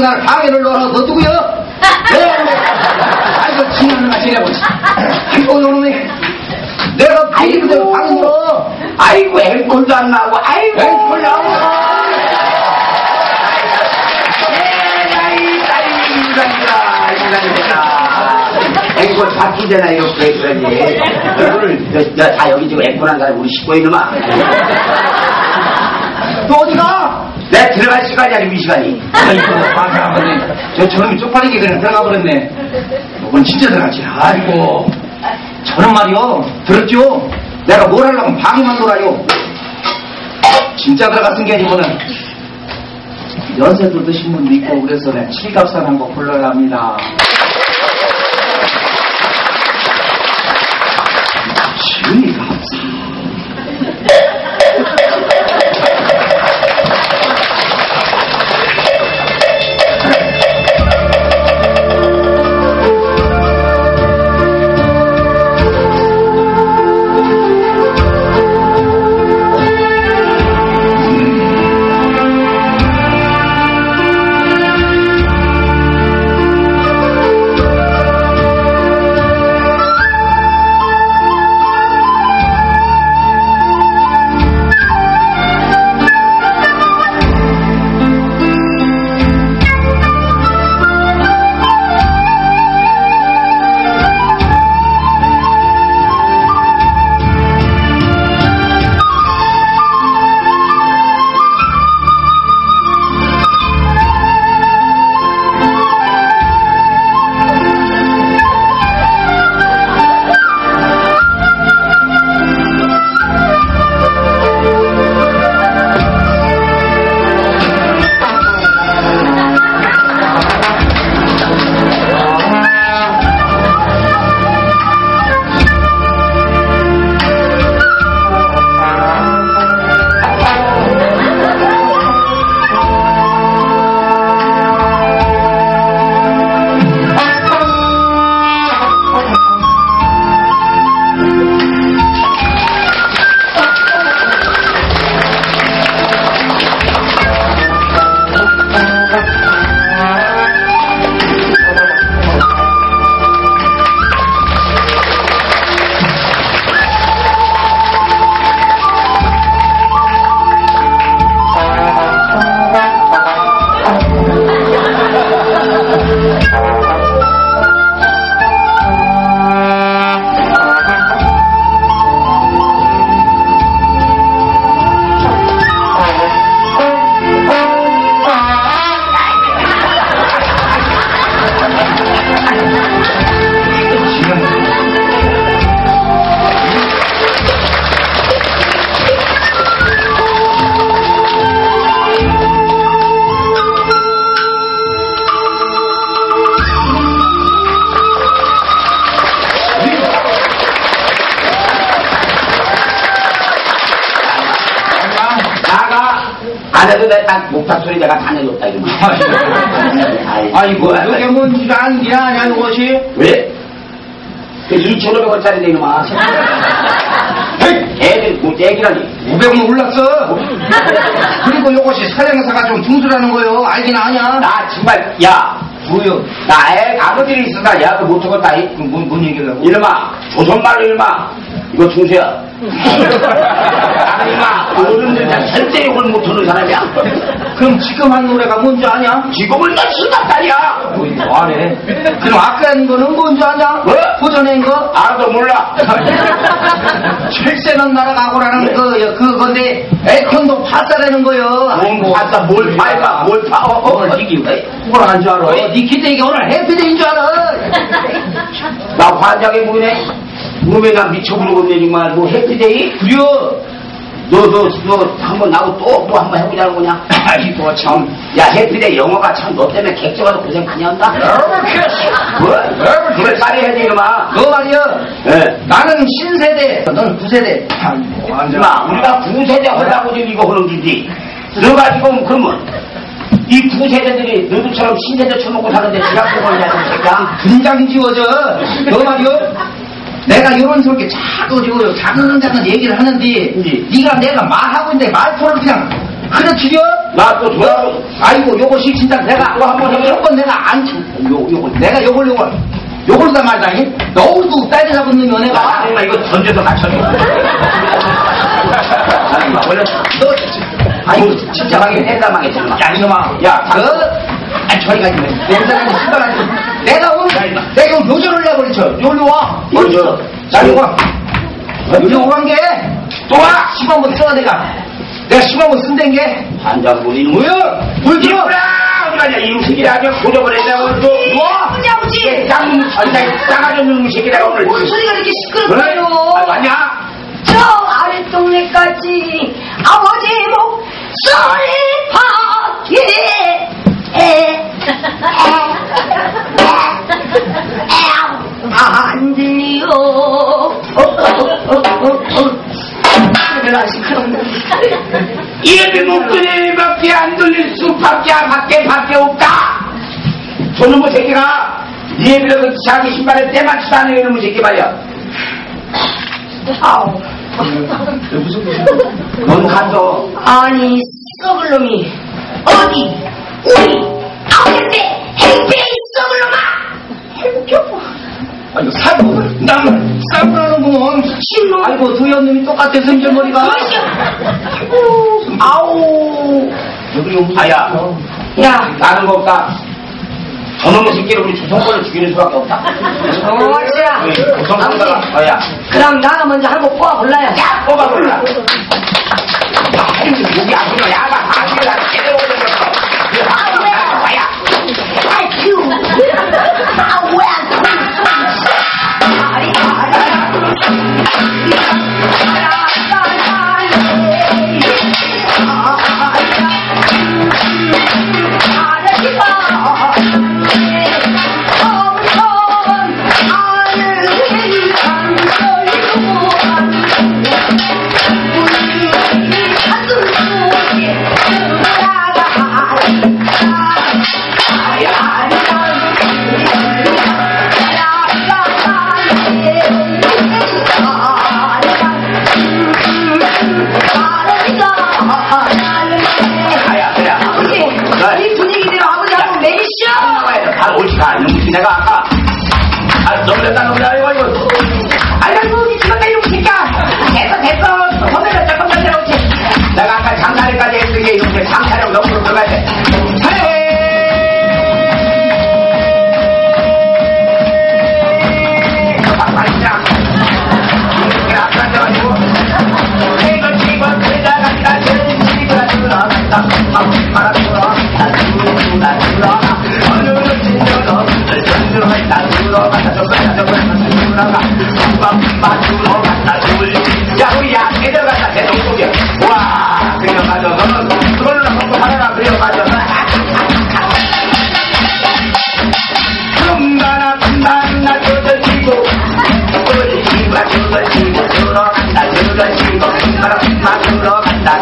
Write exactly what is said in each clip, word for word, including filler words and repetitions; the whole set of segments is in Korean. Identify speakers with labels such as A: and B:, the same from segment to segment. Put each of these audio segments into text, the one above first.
A: 날 방해를 넣어. 너 누구여? 왜? 아이고, 지나는 맛이라고. 아이고, 요놈이. 내가 아이고, 내가 방해 넣어.
B: 아이고, 앵콜도 안 나오고, 아이고.
A: 앵콜 나오고.
B: 앵콜 바뀌잖아, 이렇게 해야지. 앵콜을, 다 여기 지금 앵콜한 사람 우리 식구 이놈아.
A: 너 어디가?
B: 내가 들어갈 시간이 아니고 이 시간이.
A: 아이고, 맞아. 저 저놈이 쪽팔리게 그냥 들어가 버렸네. 넌 진짜 들어가지. 아이고. 저는 말이요. 들었죠? 내가 뭘 하려면 방해만 놀아요. 진짜 들어갔은 게 아니고는 연세도 드신 분도 있고 그래서 내가 칠갑산 한 거 불러야 합니다. 칠갑산.
B: 그래도 내가 딱 목탁 소리 내가 다 내줬다 이거.
A: 아이고, 그게 뭔지 아는 아냐 이것이?
B: 왜? 그 이천오백 원짜리인데 이놈아. 애들 뭐 애기라니.
A: 오백 원 올랐어. 그리고 이것이 사장사가 좀 중수라는 거요. 알긴 아냐?
B: 나 정말 야.
A: 뭐요?
B: 나 애 아버지를 있었다. 야, 그 못 죽었다.
A: 뭔, 뭔 얘기를 하고?
B: 이놈아, 조선말로 이놈아. 이거 중수야. 나는 이놈아, 어른들 다 절대 욕을 못하는 사람이야.
A: 그럼 지금 한 노래가 뭔지 아냐?
B: 지금은 너 신났다냐?
A: 뭐, 뭐하네. 그럼 아까 한 거는 뭔지 아냐?
B: 뭐?
A: 고전한 거?
B: 알아도 몰라.
A: 철새는 날아가고라는 네. 그, 그건데, 에컨도 파싸라는 거요.
B: 뭔 파싸, 뭘 파이가, 뭘 파, 어, 어,
A: 어, 니기, 뭘 한 줄 알아? 니 기대기 오늘 해피데이인 줄 알아?
B: 나 환장해 보이네. 몸에 나 미쳐버리겠네, 정말. 뭐, 해피데이?
A: 그려.
B: 너, 너, 너, 한번 나하고 또, 또 한번 해보자는 거냐?
A: 아이고, 참.
B: 야, 해피데이 영어가 참 너 때문에 객정가도 고생 많이 한다? 뭐? 그걸 빨리 해야지, 이놈아.
A: 너 말이야.
B: 네.
A: 나는 신세대, 너는 구세대.
B: 아이고, 앉아. 우리가 구세대 하려고 지금 이거 하는 길이. 너가 지금, 그러면, 이 구세대들이 너희들처럼 신세대 쳐먹고 사는데 지갑 보고 있냐, 이 새끼야?
A: 분장 지워져. 너 말이야. 내가 요런 소리 자꾸 작은 작은 얘기를 하는데 네. 네가 내가 말하고 있는데 말투를 그냥 그렇지요?
B: 나 또 좋아.
A: 아이고, 요것이 진짜 내가,
B: 이거 한번 해봐.
A: 요건 내가 안 쳐. 요, 요거, 내가 요걸, 요걸. 요걸 다 말다니? 너울도 따져잡은 놈이
B: 아,
A: 내가.
B: 아니, 이거 던져서 맞춰줘. 원래
A: 너, 아이고, 진짜 망해.
B: 낸다망해, 정말.
A: 야, 이놈아. 야, 그, 아, 저리 가지. 냄새나는 신발한테. 내가 오늘, 내가 오늘 요절을 내버리죠. 여기로 와.
B: 먼저.
A: 자, 요거. 여기 오란 게,
B: 또 와!
A: 십만 번 써, 내가. 내가 십만 번 쓴댄 게.
B: 한장군이
A: 뭐야? 물 들어!
B: 이쁘라! 어디 가냐, 이 음식이라 하면 고져버린다고 또.
C: 와! 아버지!
B: 짱, 아니, 싸가지 없는 음식이라 오늘.
C: 뭔 소리가 이렇게 시끄럽나요?
B: 아, 맞냐?
C: 저 아랫동네까지 아버지 목소리밖에 안 들려. 시끄럽네.
B: 이름이 목소리밖에 안 들릴 수밖에 밖에 밖에 없다. 저놈의 새끼가 네 애비라도 자기 신발에 때맞지도 않은 이놈의 새끼 말이야.
C: 아우.
B: 넌 가서
C: 아니 썩을 놈이 어디 우리 아버지한테 행패 썩을 놈아. 행패?
A: 아이고, 사고, 나는 싸구라는구먼.
C: 신놈.
A: 아이고, 두 형님이 똑같아, 성질머리가.
C: 아우.
A: 여기 여기.
B: 아야,
C: 야.
B: 나는 거 없다. 저놈의 새끼를 우리 조선권을 죽이는 수밖에 없다.
C: 어지야.
B: 조선권다가 아야.
C: 그럼 나가 먼저 한 거 뽑아 볼라요.
B: 야, 뽑아볼라. 여기 아줌마 야가 아줌마 제대로 오셨어. 아야.
C: 아이큐. 아 뭐야? 아리
B: 내가 아까 아 너무랬다 너무랬다 이거 이거 아이고 미치겠다 이놈 새끼야 됐어 됐어 손에다 잠깐만 내려오지 내가 아까 장사리까지 했으니 이렇게 장사력 너무 들어가야 돼 야 우리야 데려가자 대동국이야 와 데려가자 너는 그걸로 먹고 하나나 데려가자 금가나 금가나 조절치고 조절치고 조절치고 들어간다 조절치고 금가나 금가나 들어간다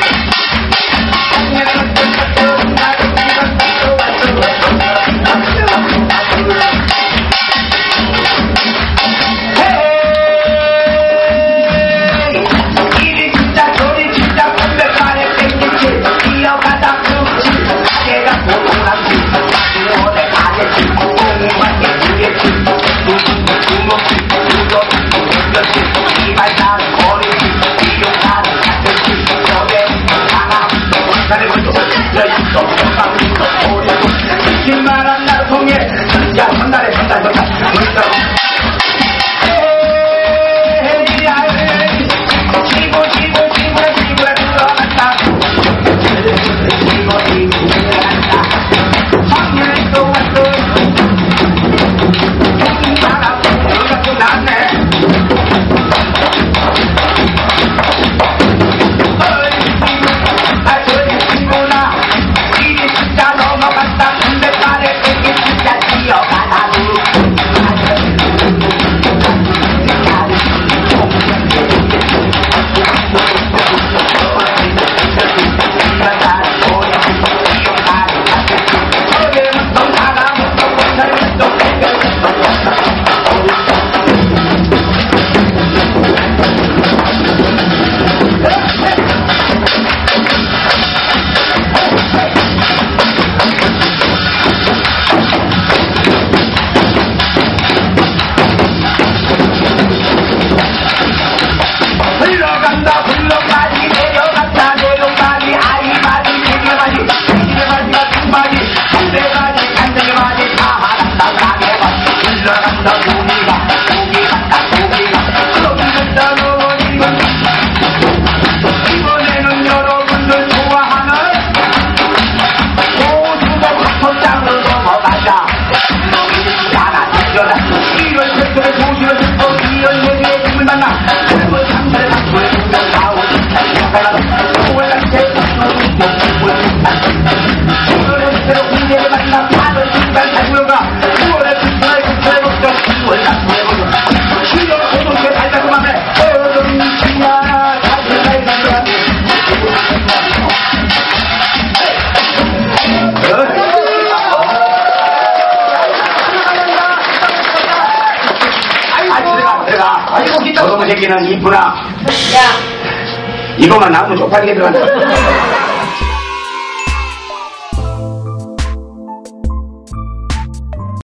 B: 김만한 날 통해 야 한달에 한달 한달 지고 지고 지고 지고 들어간다 지고 지고 들어간다 황일도 왔어 나가 너가 또 나왔네 아 저기 친구나 이리 진짜 넘어갔다 근데 말에 되게 진짜 뛰어가다 자, 구월에 구월에 구월에 구월에 구월에 시력 소동에 달달하면 어른 신나나 다시 달달하고 아 들어가 들어가
A: 아이고 기타
B: 저놈의 새끼는 이쁘나
C: 야,
B: 이거만 나오면 쪽팔리게 들어간다